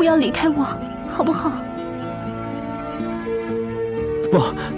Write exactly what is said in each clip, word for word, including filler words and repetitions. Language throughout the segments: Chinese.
不要离开我，好不好？ 不，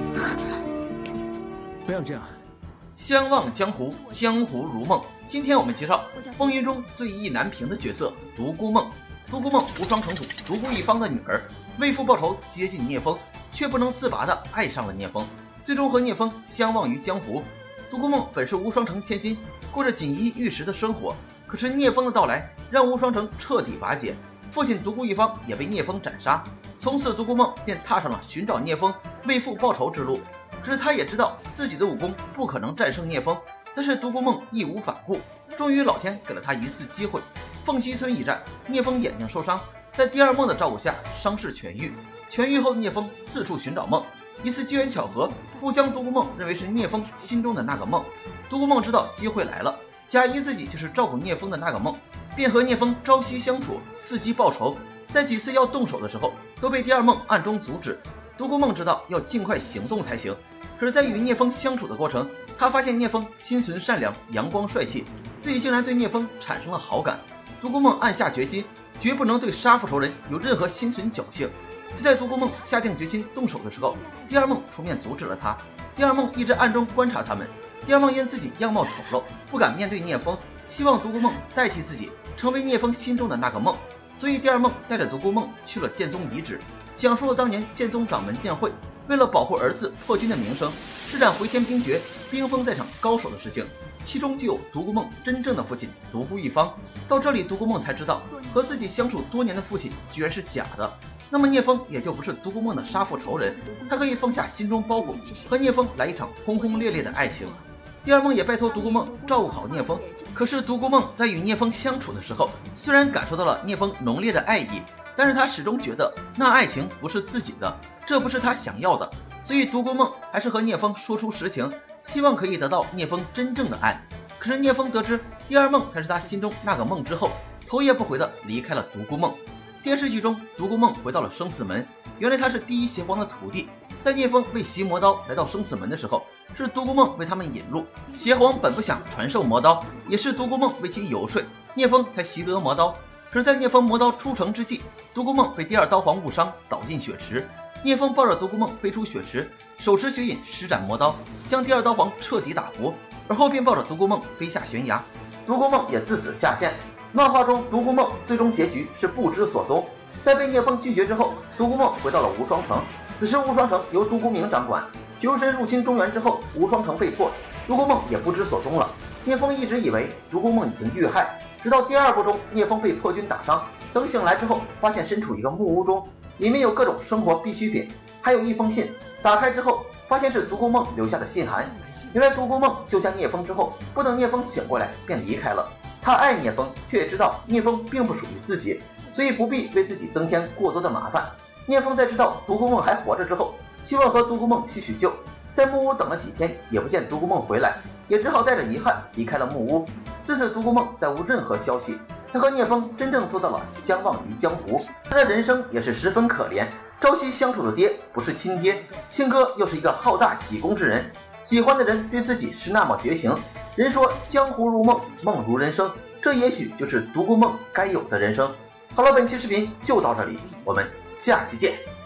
不要这样。 相忘江湖，江湖如梦。今天我们介绍风云中最意难平的角色独孤梦。独孤梦无双成祖独孤一方的女儿，为父报仇接近聂风，却不能自拔地爱上了聂风，最终和聂风相忘于江湖。独孤梦本是无双城千金，过着锦衣玉食的生活，可是聂风的到来让无双城彻底瓦解，父亲独孤一方也被聂风斩杀。从此独孤梦便踏上了寻找聂风为父报仇之路。可是他也知道自己的武功不可能战胜聂风，但是独孤梦义无反顾，终于老天给了他一次机会。凤溪村一战，聂风眼睛受伤，在第二梦的照顾下伤势痊愈。痊愈后的聂风四处寻找梦，一次机缘巧合，误将独孤梦认为是聂风心中的那个梦。独孤梦知道机会来了，假意自己就是照顾聂风的那个梦，便和聂风朝夕相处，伺机报仇。在几次要动手的时候，都被第二梦暗中阻止。独孤梦知道要尽快行动才行，可是在与聂风相处的过程，他发现聂风心存善良，阳光帅气，自己竟然对聂风产生了好感。独孤梦暗下决心，绝不能对杀父仇人有任何心存侥幸。就在独孤梦下定决心动手的时候，第二梦出面阻止了他。第二梦一直暗中观察他们，第二梦因自己样貌丑陋，不敢面对聂风，希望独孤梦代替自己，成为聂风心中的那个梦。所以第二梦带着独孤梦去了剑宗遗址，讲述了当年剑宗掌门剑会为了保护儿子破军的名声，施展回天冰诀，冰封在场高手的事情，其中就有独孤梦真正的父亲独孤一方。到这里独孤梦才知道，和自己相处多年的父亲居然是假的，那么聂风也就不是独孤梦的杀父仇人，他可以放下心中包袱，和聂风来一场轰轰烈烈的爱情。第二梦也拜托独孤梦照顾好聂风，可是独孤梦在与聂风相处的时候，虽然感受到了聂风浓烈的爱意，但是他始终觉得那爱情不是自己的，这不是他想要的，所以独孤梦还是和聂风说出实情，希望可以得到聂风真正的爱。可是聂风得知第二梦才是他心中那个梦之后，头也不回的离开了独孤梦。电视剧中，独孤梦回到了生死门，原来他是第一邪皇的徒弟。在聂风为习魔刀来到生死门的时候，是独孤梦为他们引路。邪皇本不想传授魔刀，也是独孤梦为其游说，聂风才习得魔刀。可是，在聂风魔刀出城之际，独孤梦被第二刀皇误伤，倒进血池。聂风抱着独孤梦飞出血池，手持血影施展魔刀，将第二刀皇彻底打服，而后便抱着独孤梦飞下悬崖。独孤梦也自此下线。漫画中，独孤梦最终结局是不知所踪。在被聂风拒绝之后，独孤梦回到了无双城。此时无双城由独孤明掌管，求神入侵中原之后，无双城被破，独孤梦也不知所踪了。聂风一直以为独孤梦已经遇害，直到第二部中聂风被破军打伤，等醒来之后，发现身处一个木屋中，里面有各种生活必需品，还有一封信。打开之后，发现是独孤梦留下的信函。原来独孤梦救下聂风之后，不等聂风醒过来便离开了。他爱聂风，却也知道聂风并不属于自己，所以不必为自己增添过多的麻烦。聂风在知道独孤梦还活着之后，希望和独孤梦叙叙旧，在木屋等了几天，也不见独孤梦回来，也只好带着遗憾离开了木屋。自此独孤梦再无任何消息，他和聂风真正做到了相忘于江湖。他的人生也是十分可怜，朝夕相处的爹不是亲爹，亲哥又是一个好大喜功之人，喜欢的人对自己是那么绝情。人说江湖如梦，梦如人生，这也许就是独孤梦该有的人生。好了，本期视频就到这里，我们下期见。